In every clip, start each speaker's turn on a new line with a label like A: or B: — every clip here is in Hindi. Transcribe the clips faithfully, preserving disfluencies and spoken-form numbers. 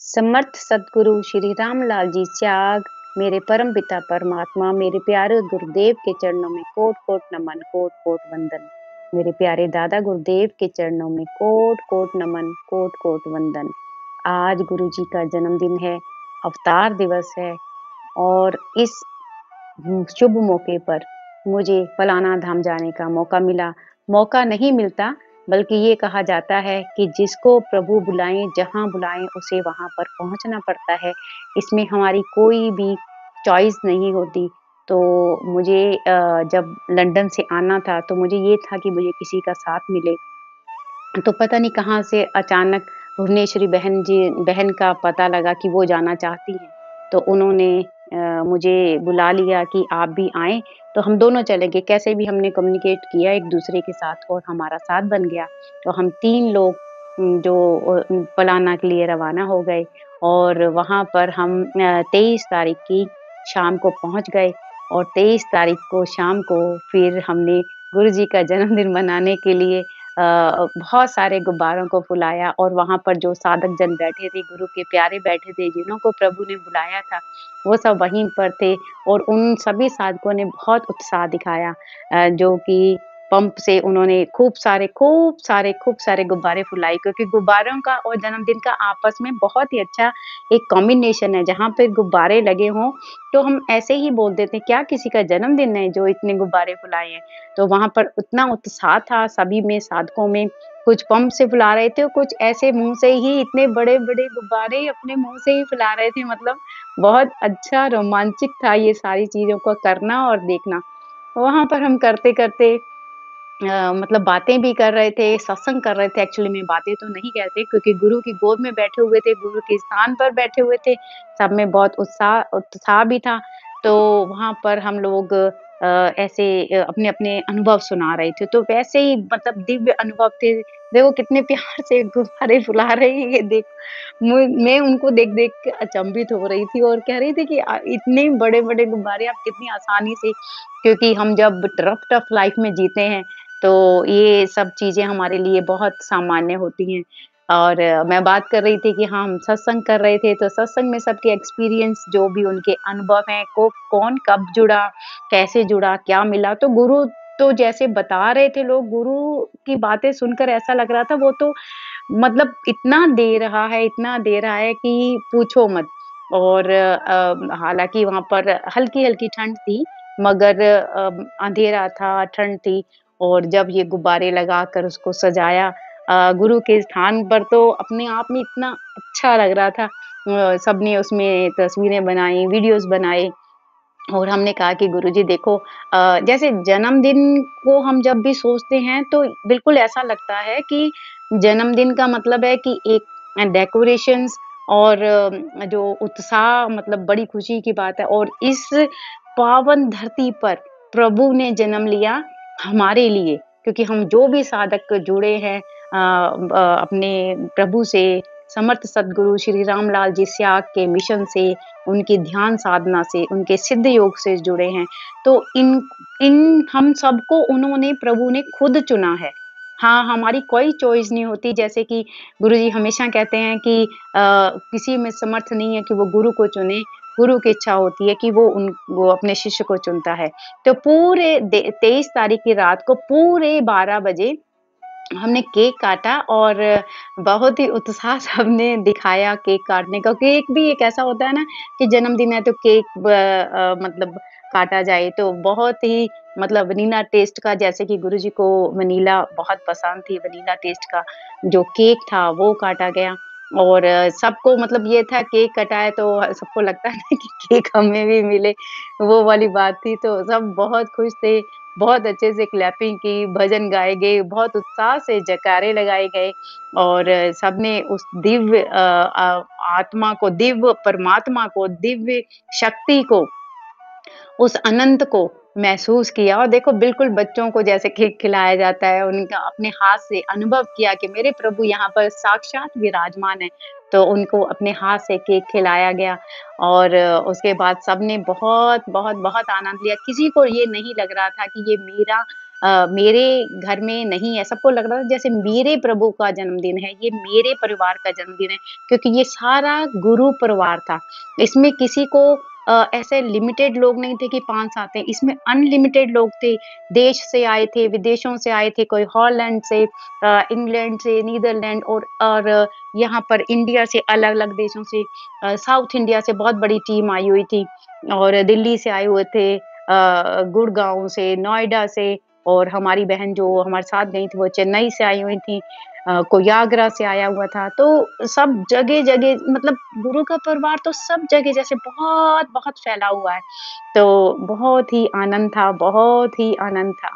A: समर्थ सदगुरु श्री रामलाल जी त्याग, मेरे परम पिता परमात्मा, मेरे प्यारे गुरुदेव के चरणों में कोट-कोट नमन, कोट-कोट वंदन। मेरे प्यारे दादा गुरुदेव के चरणों में कोट-कोट नमन, कोट-कोट वंदन। आज गुरु जी का जन्मदिन है, अवतार दिवस है और इस उम, शुभ मौके पर मुझे फलाना धाम जाने का मौका मिला। मौका नहीं मिलता, बल्कि ये कहा जाता है कि जिसको प्रभु बुलाएँ, जहाँ बुलाएँ, उसे वहाँ पर पहुँचना पड़ता है। इसमें हमारी कोई भी चॉइस नहीं होती। तो मुझे अ, जब लंदन से आना था, तो मुझे ये था कि मुझे किसी का साथ मिले। तो पता नहीं कहाँ से अचानक भुवनेश्वरी बहन जी बहन का पता लगा कि वो जाना चाहती हैं। तो उन्होंने अ, मुझे बुला लिया कि आप भी आएँ, तो हम दोनों चले गए। कैसे भी हमने कम्युनिकेट किया एक-दूसरे के साथ और हमारा साथ बन गया। तो हम तीन लोग उम, जो अ, उम, पलाना के लिए रवाना हो गए और वहाँ पर हम अ, तेईस तारीख की शाम को पहुँच गए और तेईस तारीख को शाम को फिर हमने गुरु जी का जन्मदिन मनाने के लिए अ, बहुत सारे गुब्बारों को फुलाया और वहाँ पर जो साधक जन बैठे थे, गुरु के प्यारे बैठे थे, जिन्हों को प्रभु ने बुलाया था, वो सब वहीं पर थे और उन सभी साधकों ने बहुत उत्साह दिखाया अ, जो कि पंप से उन्होंने खूब सारे खूब सारे खूब सारे गुब्बारे फुलाए क्योंकि गुब्बारों का और जन्मदिन का आपस में बहुत ही अच्छा एक कॉम्बिनेशन है। जहाँ पे गुब्बारे लगे हों, तो हम ऐसे ही बोल देते हैं, क्या किसी का जन्मदिन है जो इतने गुब्बारे फुलाए हैं? तो वहाँ पर उतना उत्साह था सभी में, साधकों में, कुछ पंप से फुला रहे थे और कुछ ऐसे मुँह से ही इतने बड़े-बड़े गुब्बारे अपने मुँह से ही फुला रहे थे मतलब बहुत अच्छा रोमांचिक था ये सारी चीज़ों को करना और देखना। वहाँ पर हम करते-करते अ, मतलब बातें भी कर रहे थे, सत्संग कर रहे थे एक्चुअली में बातें तो नहीं कहते क्योंकि गुरु की गोद में बैठे हुए थे, गुरु के स्थान पर बैठे हुए थे, सब में बहुत उत्साह उत्साह भी था। तो वहाँ पर हम लोग अ, ऐसे अ, अपने-अपने अनुभव सुना रहे थे, तो वैसे ही मतलब दिव्य अनुभव थे। देखो कितने प्यार से गुब्बारे फुला रहे हैं ये देख मु मैं उनको देख-देख के अचंभित हो रही थी और कह रही थी कि अ, इतने बड़े-बड़े गुब्बारे आप कितनी आसानी से क्योंकि हम जब रफ-टफ लाइफ में जीते हैं, तो ये सब चीज़ें हमारे लिए बहुत सामान्य होती हैं। और अ, मैं बात कर रही थी कि हाँ, हम सत्संग कर रहे थे, तो सत्संग में सबके एक्सपीरियंस जो भी उनके अनुभव हैं, को कौन कब जुड़ा, कैसे जुड़ा, क्या मिला, तो गुरु तो जैसे बता रहे थे लोग, गुरु की बातें सुनकर ऐसा लग रहा था वो तो मतलब इतना दे रहा है, इतना दे रहा है कि पूछो मत। और अ, हालाँकि वहाँ पर हल्की-हल्की ठंड थी, मगर अ, अँधेरा था, ठंड थी और जब ये गुब्बारे लगाकर उसको सजाया अ, गुरु के स्थान पर तो अपने आप में इतना अच्छा लग रहा था। अ, सबने उसमें तस्वीरें बनाई, वीडियोज़ बनाए और हमने कहा कि गुरुजी देखो अ, जैसे जन्मदिन को हम जब भी सोचते हैं तो बिल्कुल ऐसा लगता है कि जन्मदिन का मतलब है कि एक अ, डेकोरेशंस और अ, जो उत्साह मतलब बड़ी खुशी की बात है और इस पावन धरती पर प्रभु ने जन्म लिया हमारे लिए क्योंकि हम जो भी साधक जुड़े हैं अ, ब अपने प्रभु से, समर्थ सदगुरु श्री रामलाल जी स्याग के मिशन से, उनकी ध्यान साधना से, उनके सिद्ध योग से जुड़े हैं। तो इन इन हम सबको उन्होंने प्रभु ने खुद चुना है। हाँ, हमारी कोई चॉइस नहीं होती जैसे कि गुरुजी हमेशा कहते हैं कि अ, किसी में समर्थ नहीं है कि वो गुरु को चुने, गुरु की इच्छा होती है कि वो उन वो अपने शिष्य को चुनता है। तो पूरे दे तेईस तारीख की रात को पूरे बारह बजे हमने केक काटा और बहुत ही उत्साह सबने दिखाया केक काटने का। केक भी एक ऐसा होता है ना कि जन्मदिन है तो केक ब अ, मतलब काटा जाए तो बहुत ही मतलब वनीला टेस्ट का जैसे कि गुरुजी को वनीला बहुत पसंद थी, वनीला टेस्ट का जो केक था वो काटा गया और अ, सबको मतलब ये था केक कटाए तो सबको लगता है ना कि केक हमें भी मिले, वो वाली बात थी। तो सब बहुत खुश थे बहुत अच्छे से क्लैपिंग की, भजन गाए गए, बहुत उत्साह से जयकारे लगाए गए और सबने उस दिव्य अ अ, आत्मा को, दिव्य परमात्मा को, दिव्य शक्ति को उस अनंत को महसूस किया और देखो बिल्कुल बच्चों को जैसे केक खिलाया जाता है, उनका अपने हाथ से अनुभव किया कि मेरे प्रभु यहाँ पर साक्षात विराजमान हैं। तो उनको अपने हाथ से केक खिलाया गया और उसके बाद सबने बहुत, बहुत, बहुत आनंद लिया। किसी को ये नहीं लग रहा था कि ये मेरा अ, मेरे घर में नहीं है। सबको लग रहा था जैसे मेरे प्रभु का जन्मदिन है, ये मेरे परिवार का जन्मदिन है, क्योंकि ये सारा गुरु परिवार था। इसमें किसी को अ, ऐसे लिमिटेड लोग नहीं थे कि पाँच सात हैं, इसमें अनलिमिटेड लोग थे। देश से आए थे, विदेशों से आए थे, कोई हॉलैंड से, अ, इंग्लैंड से, नीदरलैंड और और यहाँ पर इंडिया से, अलग-अलग देशों से, अ, साउथ इंडिया से बहुत बड़ी टीम आई हुई थी और दिल्ली से आए हुए थे, अ, गुड़गाँव से, नोएडा से, और हमारी बहन जो हमारे साथ गई थी, वो चेन्नई से आई हुई थी, अ, कोई आगरा से आया हुआ था। तो सब जगह-जगह मतलब गुरु का परिवार तो सब जगह जैसे बहुत-बहुत फैला हुआ है। तो बहुत ही आनंद था, बहुत ही आनंद था।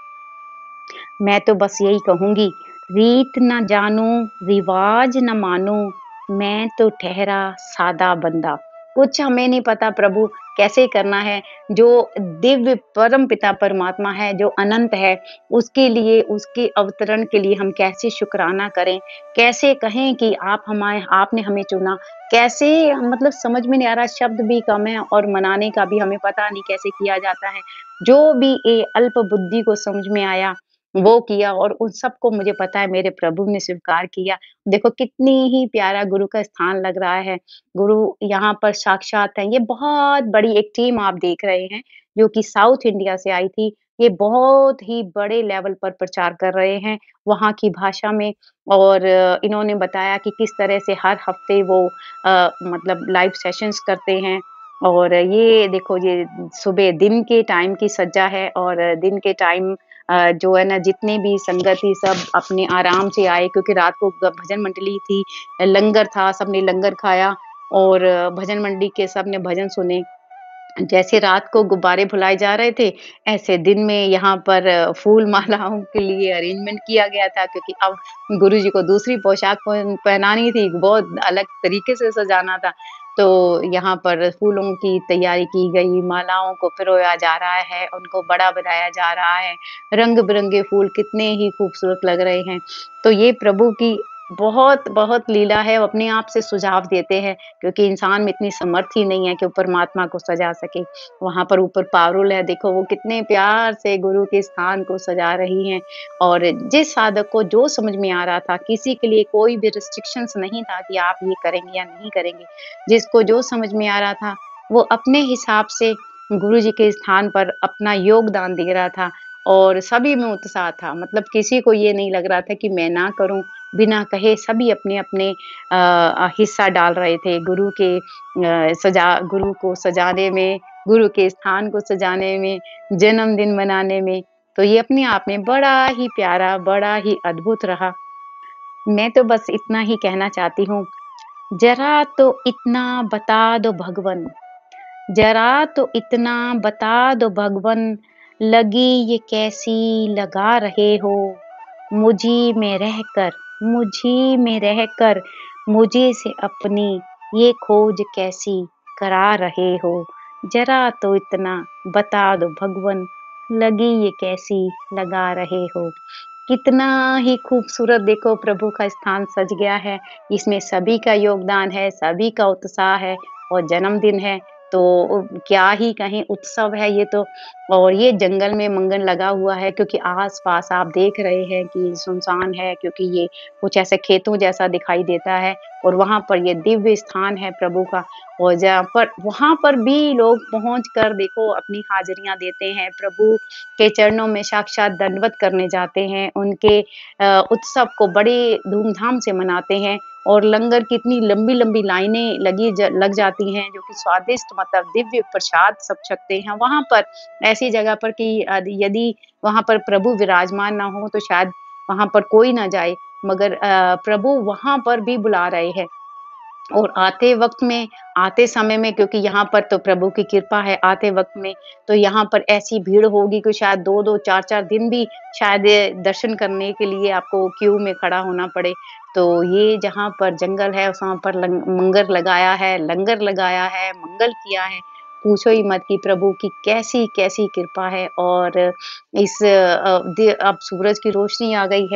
A: मैं तो बस यही कहूँगी, रीत ना जानूँ, रिवाज ना मानूँ, मैं तो ठहरा सादा बंदा। कुछ हमें नहीं पता प्रभु कैसे करना है, जो दिव्य परमपिता परमात्मा है, जो अनंत है, उसके लिए, उसके अवतरण के लिए हम कैसे शुकराना करें, कैसे कहें कि आप हमाए आपने हमें चुना, कैसे मतलब समझ में नहीं आ रहा, शब्द भी कम है और मनाने का भी हमें पता नहीं कैसे किया जाता है। जो भी ए अल्प बुद्धि को समझ में आया, वो किया और उन सबको मुझे पता है मेरे प्रभु ने स्वीकार किया। देखो कितनी ही प्यारा गुरु का स्थान लग रहा है। गुरु यहाँ पर साक्षात हैं। ये बहुत बड़ी एक टीम आप देख रहे हैं, जो कि साउथ इंडिया से आई थी। ये बहुत ही बड़े लेवल पर प्रचार कर रहे हैं, वहाँ की भाषा में, और अ, इन्होंने बताया कि किस तरह से हर हफ्ते वो अ, मतलब लाइव सेशंस करते हैं। और ये देखो, ये सुबह दिन के टाइम की सज्जा है और दिन के टाइम अ, जो है ना, जितने भी संगति सब अपने आराम से आए, क्योंकि रात को ग भजन मंडली थी, लंगर था, सबने लंगर खाया और अ, भजन मंडली के सबने भजन सुने। जैसे रात को गुब्बारे फुलाए जा रहे थे, ऐसे दिन में यहाँ पर अ, फूल मालाओं के लिए अरेंजमेंट किया गया था, क्योंकि अब गुरुजी को दूसरी पोशाक पहन पहनानी थी, बहुत अलग तरीके से सजाना था। तो यहाँ पर फूलों की तैयारी की गई, मालाओं को पिरोया जा रहा है, उनको बड़ा बनाया जा रहा है, रंग-बिरंगे फूल कितने ही खूबसूरत लग रहे हैं। तो ये प्रभु की बहुत-बहुत लीला है, वो अपने आप से सुझाव देते हैं, क्योंकि इंसान में इतनी समर्थ ही नहीं है कि वो परमात्मा को सजा सके। वहाँ पर ऊपर पारुल है, देखो वो कितने प्यार से गुरु के स्थान को सजा रही हैं, और जिस साधक को जो समझ में आ रहा था, किसी के लिए कोई भी रिस्ट्रिक्शंस नहीं था कि आप ये करेंगे या नहीं करेंगे। जिसको जो समझ में आ रहा था, वो अपने हिसाब से गुरु जी के स्थान पर अपना योगदान दे रहा था, और सभी में उत्साह था। मतलब किसी को ये नहीं लग रहा था कि मैं ना करूँ, बिना कहे सभी अपने-अपने अ अ, हिस्सा डाल रहे थे गुरु के अ, सजा गुरु को सजाने में, गुरु के स्थान को सजाने में, जन्मदिन मनाने में। तो ये अपने आप में बड़ा ही प्यारा, बड़ा ही अद्भुत रहा। मैं तो बस इतना ही कहना चाहती हूँ, ज़रा तो इतना बता दो भगवन, ज़रा तो इतना बता दो भगवन, लगी ये कैसी लगा रहे हो? मुझी में रहकर मुझी में रहकर मुझे से अपनी ये खोज कैसी करा रहे हो? ज़रा तो इतना बता दो भगवन, लगी ये कैसी लगा रहे हो? कितना ही खूबसूरत देखो प्रभु का स्थान सज गया है। इसमें सभी का योगदान है, सभी का उत्साह है, और जन्मदिन है, तो उ क्या ही कहें, उत्सव है ये तो। और ये जंगल में मंगन लगा हुआ है, क्योंकि आस-पास आप देख रहे हैं कि सुनसान है, क्योंकि ये कुछ ऐसे खेतों जैसा दिखाई देता है, और वहाँ पर ये दिव्य स्थान है प्रभु का, और जहाँ पर वहाँ पर भी लोग पहुँच कर देखो अपनी हाज़िरियाँ देते हैं, प्रभु के चरणों में साक्षात दंडवत करने जाते हैं, उनके अ, उत्सव को बड़े धूमधाम से मनाते हैं, और लंगर की इतनी लंबी-लंबी लाइनें लगी ज लग जाती हैं, जो कि स्वादिष्ट मतलब दिव्य प्रसाद सब छकते हैं। वहाँ पर ऐसी जगह पर कि अद यदि वहाँ पर प्रभु विराजमान ना हो, तो शायद वहाँ पर कोई ना जाए, मगर अ, प्रभु वहाँ पर भी बुला रहे हैं। और आते वक़्त में, आते समय में, क्योंकि यहाँ पर तो प्रभु की कृपा है, आते वक़्त में तो यहाँ पर ऐसी भीड़ होगी कि शायद दो दो चार चार दिन भी शायद ये दर्शन करने के लिए आपको क्यू में खड़ा होना पड़े। तो ये जहाँ पर जंगल है, वहाँ पर लंग मंगर लगाया है लंगर लगाया है, मंगल किया है। पूछो ही मत कि प्रभु की कैसी-कैसी कृपा है, और इस अ, दे अब सूरज की रोशनी आ गई है,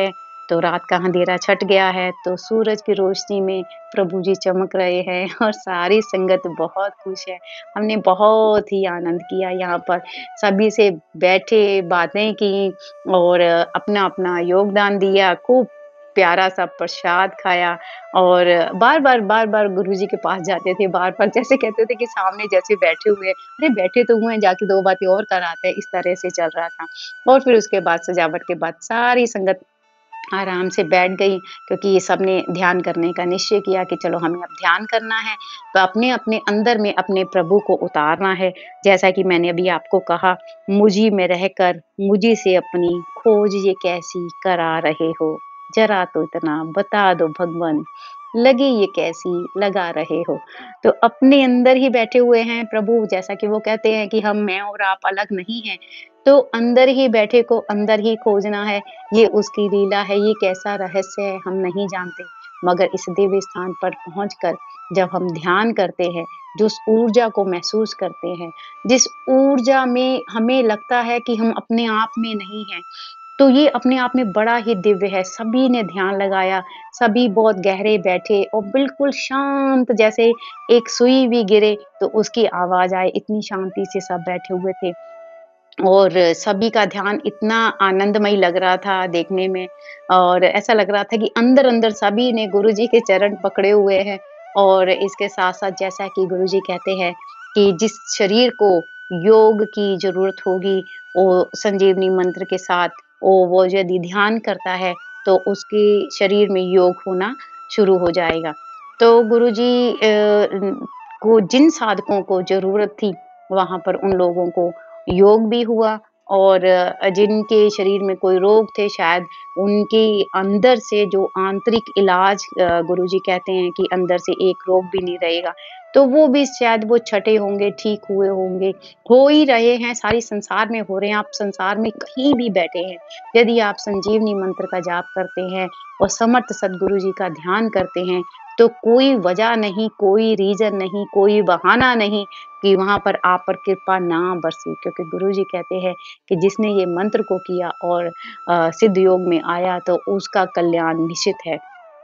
A: तो रात का अंधेरा छट गया है, तो सूरज की रोशनी में प्रभु जी चमक रहे हैं और सारी संगत बहुत खुश है। हमने बहुत ही आनंद किया यहाँ पर, सभी से बैठे, बातें की और अपना-अपना योगदान दिया, खूब प्यारा-सा प्रसाद खाया और बार-बार, बार-बार गुरुजी के पास जाते थे, बार-बार जैसे कहते थे कि सामने जैसे बैठे हुए हैं, अरे बैठे तो हुए हैं, जाके दो बातें और कराते हैं, इस तरह से चल रहा था। और फिर उसके बाद सजावट के बाद सारी संगत आराम से बैठ गई क्योंकि ये सबने ध्यान करने का निश्चय किया कि चलो हमें अब ध्यान करना है, तो अपने-अपने अंदर में अपने प्रभु को उतारना है। जैसा कि मैंने अभी आपको कहा, मुझी में रहकर मुझी से अपनी खोज ये कैसी करा रहे हो, ज़रा तो इतना बता दो भगवन, लगी ये कैसी लगा रहे हो। तो अपने अंदर ही बैठे हुए हैं प्रभु, जैसा कि वो कहते हैं कि हम मैं और आप अलग नहीं हैं, तो अंदर ही बैठे को अंदर ही खोजना है, ये उसकी लीला है, ये कैसा रहस्य है हम नहीं जानते। मगर इस दिव्य स्थान पर पहुँचकर जब हम ध्यान करते हैं, जिस ऊर्जा को महसूस करते हैं, जिस ऊर्जा में हमें लगता है कि हम अपने आप में नहीं हैं, तो ये अपने आप में बड़ा ही दिव्य है। सभी ने ध्यान लगाया, सभी बहुत गहरे बैठे और बिल्कुल शांत जैसे एक सुई भी गिरे तो उसकी आवाज़ आए, इतनी शांति से सब बैठे हुए थे। और सभी का ध्यान इतना आनंदमयी लग रहा था देखने में और ऐसा लग रहा था कि अंदर-अंदर सभी ने गुरुजी के चरण पकड़े हुए हैं और इसके साथ-साथ जैसा कि गुरुजी कहते हैं कि जिस शरीर को योग की ज़रूरत होगी, वो संजीवनी मंत्र के साथ ओ वो यदि ध्यान करता है, तो उसके शरीर में योग होना शुरू हो जाएगा। तो गुरुजी अ, उन को जिन साधकों को ज़रूरत थी, वहाँ पर उन लोगों को योग भी हुआ और अ, जिनके शरीर में कोई रोग थे शायद उनके अंदर से जो आंतरिक इलाज अ, गुरुजी कहते हैं कि अंदर से एक रोग भी नहीं रहेगा, तो वो भी शायद वो छँटे होंगे, ठीक हुए होंगे, हो ही रहे हैं, सारी संसार में हो रहे हैं। आप संसार में कहीं भी बैठे हैं, यदि आप संजीवनी मंत्र का जाप करते हैं और समर्थ सद्गुरु जी का ध्यान करते हैं, तो कोई वजह नहीं, कोई रीज़न नहीं, कोई बहाना नहीं कि वहाँ पर आप पर कृपा ना बरसे क्योंकि गुरुजी कहते हैं कि जिसने ये मंत्र को किया और अ, सिद्ध योग में आया तो उसका कल्याण निश्चित है।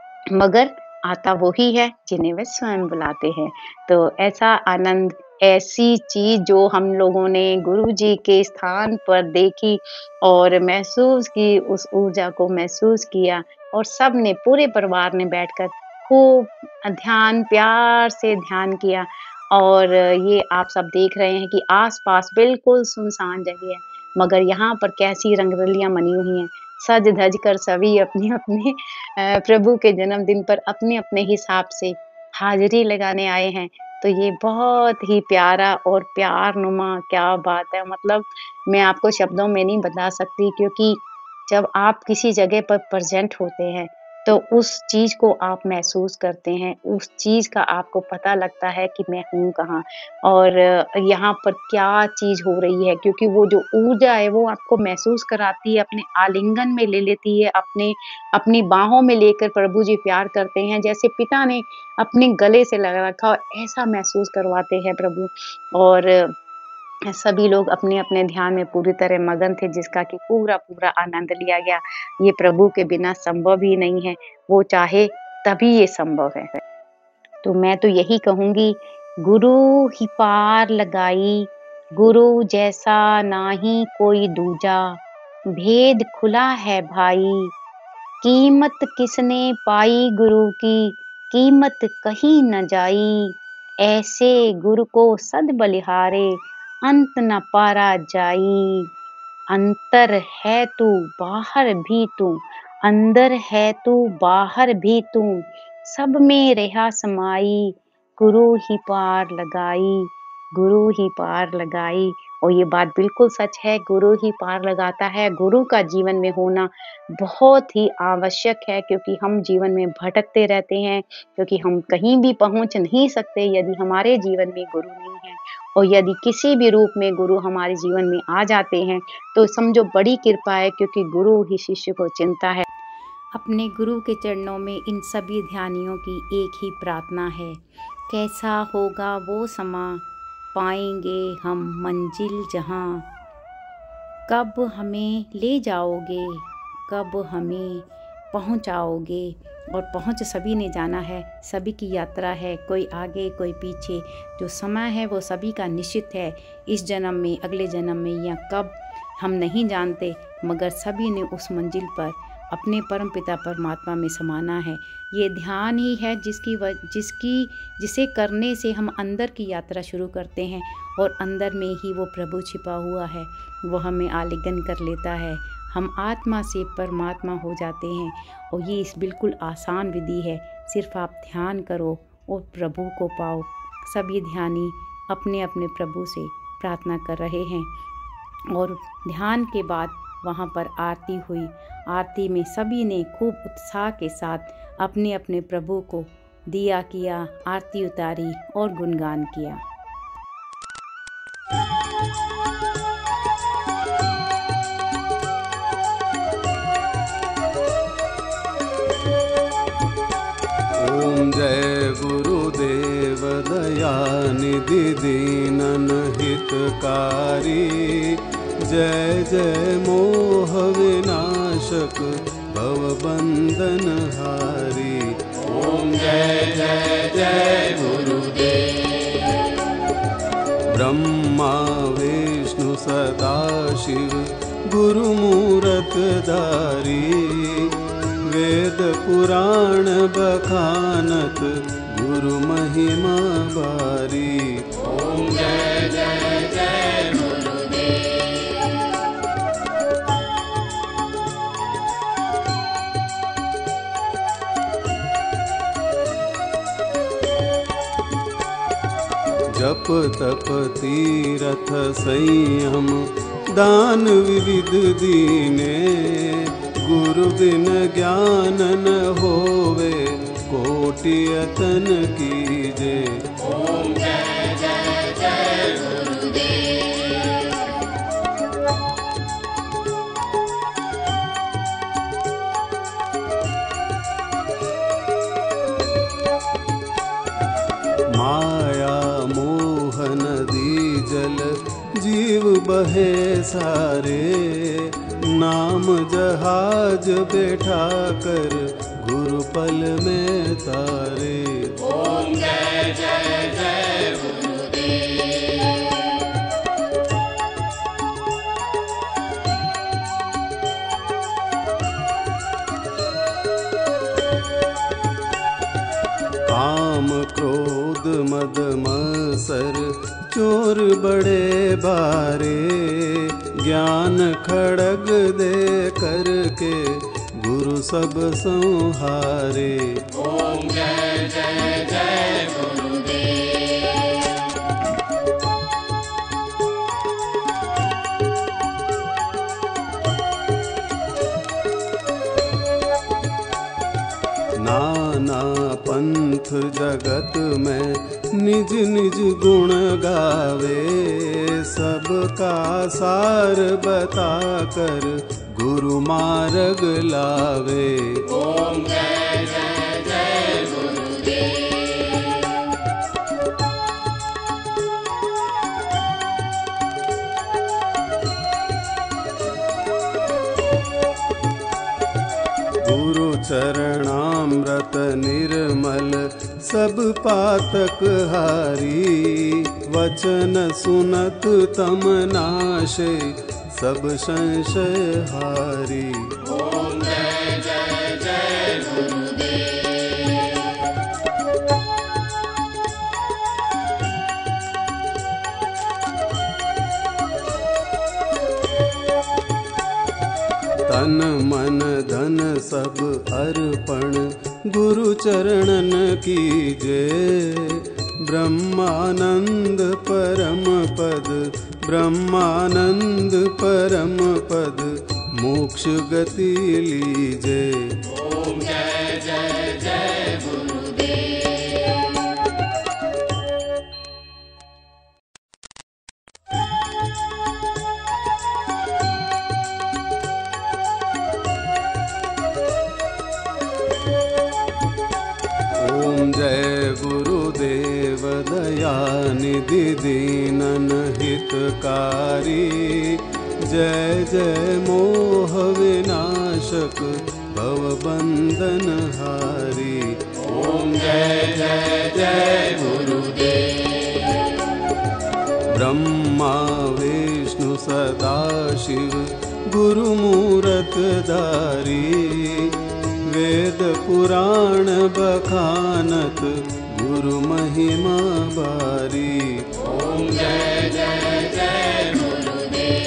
A: मगर आता वो ही है जिन्हें वे स्वयं बुलाते हैं। तो ऐसा आनंद, ऐसी चीज़ जो हम लोगों ने गुरुजी के स्थान पर देखी और महसूस की, उस ऊर्जा को महसूस किया और सबने पूरे परिवार ने बैठकर खूब अ, ध्यान प्यार से ध्यान किया और ये आप सब देख रहे हैं कि आस-पास बिल्कुल सुनसान जगह है, मगर यहाँ पर कैसी रंगरलियाँ मनी हुई हैं। सज-धज कर सभी अपने-अपने अ, प्रभु के जन्मदिन पर अपने-अपने हिसाब से हाज़िरी लगाने आए हैं। तो ये बहुत ही प्यारा और प्यार-नुमा क्या बात है मतलब मैं आपको शब्दों में नहीं बता सकती क्योंकि जब आप किसी जगह पर प्रेज़ेंट होते हैं, तो उस चीज़ को आप महसूस करते हैं, उस चीज़ का आपको पता लगता है कि मैं हूँ कहाँ और यहाँ पर क्या चीज़ हो रही है क्योंकि वो जो ऊर्जा है वो आपको महसूस कराती है, अपने आलिंगन में ले लेती है, अपने अपनी बाहों में लेकर प्रभु जी प्यार करते हैं, जैसे पिता ने अपने गले से लगा रखा हो, ऐसा महसूस करवाते हैं प्रभु और सभी लोग अपने-अपने ध्यान में पूरी तरह मगन थे जिसका कि पूरा-पूरा आनंद लिया गया। ये प्रभु के बिना संभव ही नहीं है, वो चाहे तभी ये संभव है। तो मैं तो यही कहूँगी, गुरु ही पार लगाई, गुरु जैसा नाहीं कोई दूजा, भेद खुला है भाई, कीमत किसने पाई गुरु की, कीमत कहीं न जाई, ऐसे गुरु को सद बलिहारे, अंत न पारा जाई। अंतर है तू बाहर भी तू, अंदर है तू बाहर भी तू, सब में रहा समाई, गुरु ही पार लगाई, गुरु ही पार लगाई और ये बात बिल्कुल सच है, गुरु ही पार लगाता है। गुरु का जीवन में होना बहुत ही आवश्यक है क्योंकि हम जीवन में भटकते रहते हैं, क्योंकि हम कहीं भी पहुँच नहीं सकते यदि हमारे जीवन में गुरु नहीं है और यदि किसी भी रूप में गुरु हमारे जीवन में आ जाते हैं, तो समझो बड़ी कृपा है क्योंकि गुरु ही शिष्य को चिन्हता है।
B: अपने गुरु के चरणों में इन सभी ध्यानियों की एक ही प्रार्थना है, कैसा होगा वो समा, पाएंगे हम मंजिल जहाँ, कब हमें ले जाओगे, कब हमें पहुंचाओगे। और पहुंच सभी ने जाना है, सभी की यात्रा है, कोई आगे कोई पीछे। जो समय है वो सभी का निश्चित है, इस जन्म में, अगले जन्म में या कब हम नहीं जानते, मगर सभी ने उस मंजिल पर अपने परमपिता परमात्मा में समाना है। ये ध्यान ही है जिसकी व जिसकी जिसे करने से हम अंदर की यात्रा शुरू करते हैं और अंदर में ही वो प्रभु छिपा हुआ है, वो हमें आलिंगन कर लेता है। हम आत्मा से परमात्मा हो जाते हैं और ये इस बिल्कुल आसान विधि है। सिर्फ आप ध्यान करो और प्रभु को पाओ। सभी ध्यानी अपने अपने प्रभु से प्रार्थना कर रहे हैं और ध्यान के बाद वहाँ पर आरती हुई। आरती में सभी ने खूब उत्साह के साथ अपने अपने प्रभु को दिया किया, आरती उतारी और गुणगान किया।
C: ओम जय गुरुदेव दयानिधि दीनन हितकारी, जय जय मोह विनाशक भवबंधन हारी। ओम जय जय जय गुरुदेव। ब्रह्मा विष्णु सदाशिव गुरुमूरत धारी, वेद पुराण बखानत गुरु महिमा बारी। ओम जय जय जय गुरुदेव। जप तप तीरथ संयम दान विविध दीने, गुरु बिन ज्ञान न होवे कोटि यतन कीजे। ओम जय जय जय गुरुदेव। माया मोह नदी जल जीव बहे सारे, नाम जहाज बैठा कर गुरु पल में तारे। ओम जय जय जय गुरुदेव। काम क्रोध मद मत्सर चोर बड़े बारे, ज्ञान खड़ग दे करके गुरु सब संहारे। ओम जय जय जय गुरुदेव। नाना पंथ जगत में निज निज गुण गावे, सबका सार बता कर गुरु मार्ग लावे। ओम जय जय जय गुरुदेव। गुरु चरणामृत निर्मल सब पातक हारी, वचन सुनत तम नाशे सब संशय हारी। ओम जय जय जय गुरुदेव। तन मन धन सब अर्पण गुरु चरणन कीजे, ब्रह्मानंद परम पद ब्रह्मानंद परम पद मोक्ष गति लीजे। ओम जय जय जय गुरुदेव। ओम जय गुरुदेव दयानिधि दीनन हितकारी, जय जय मोह विनाशक भव बंधन हारी।
D: ओम जय जय जय गुरुदेव।
C: ब्रह्मा विष्णु सदाशिव गुरु मूरत धारी, वेद पुराण बखानत गुरु महिमा बारी।
D: ओम जय जय जय गुरुदेव।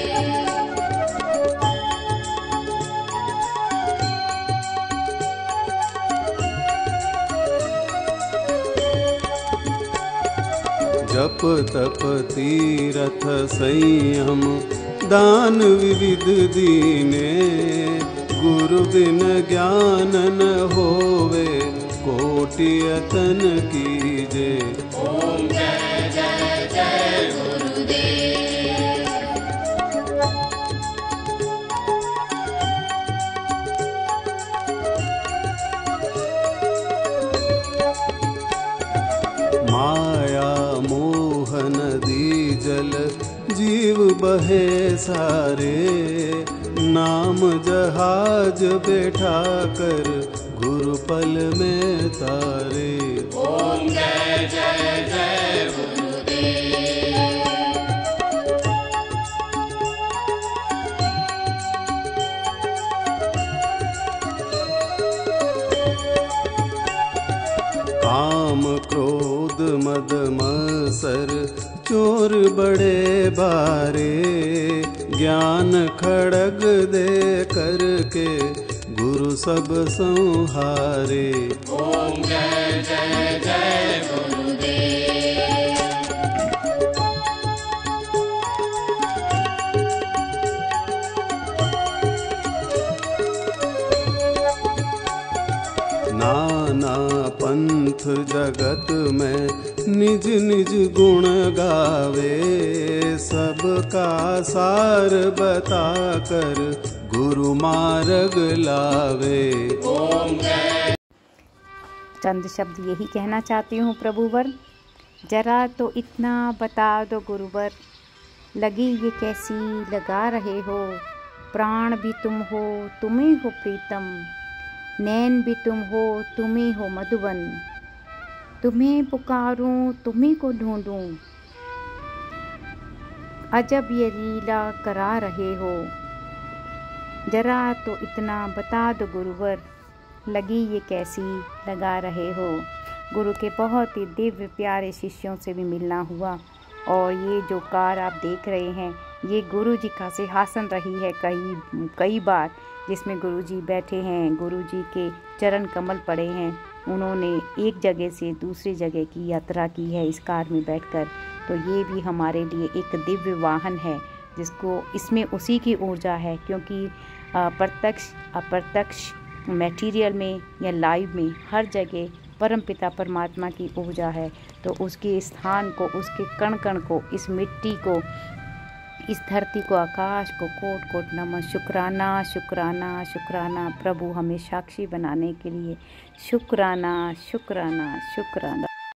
C: जप तप तीरथ संयम दान विविध दीने, गुरु बिन ज्ञान न होवे कोटि यतन कीजे।
D: ओम जय जय जय गुरुदेव।
C: माया मोह नदी जल जीव बहे सारे, नाम जहाज बैठा कर गुरु पल में तारे।
D: ओम जय जय जय गुरुदेव।
C: काम क्रोध मद मत्सर चोर बड़े बारे, ज्ञान खड़ग दे करके गुरु सब संहारे।
D: ओम जय जय जय गुरुदेव।
C: नाना पंथ जगत में निज निज गुण गावे, सबका सार बताकर गुरु मार्ग लावे।
D: ओम जय।
B: चंद शब्द यही कहना चाहती हूँ प्रभुवर, जरा तो इतना बता दो गुरुवर, लगी ये कैसी लगा रहे हो, प्राण भी तुम हो तुम्ही हो प्रीतम, नैन भी तुम हो तुम्ही हो मधुबन, तुम्हें पुकारूं तुम्ही को ढूंढूं, अजब ये लीला करा रहे हो, जरा तो इतना बता दो गुरुवर, लगी ये कैसी लगा रहे हो। गुरु के बहुत ही दिव्य प्यारे शिष्यों से भी मिलना हुआ, और ये जो कार आप देख रहे हैं ये गुरु जी का सिंहासन रही है कई कई बार, जिसमें गुरु जी बैठे हैं, गुरु जी के चरण कमल पड़े हैं, उन्होंने एक जगह से दूसरी जगह की यात्रा की है इस कार में बैठकर। तो ये भी हमारे लिए एक दिव्य वाहन है, जिसको इसमें उसी की ऊर्जा है, क्योंकि प्रत्यक्ष अप्रत्यक्ष मटेरियल में या लाइव में हर जगह परमपिता परमात्मा की ऊर्जा है। तो उसके स्थान को, उसके कण कण को, इस मिट्टी को, इस धरती को, आकाश को कोट कोट नमन, शुक्राना शुक्राना शुक्राना, प्रभु हमें साक्षी बनाने के लिए शुक्राना शुक्राना शुक्राना।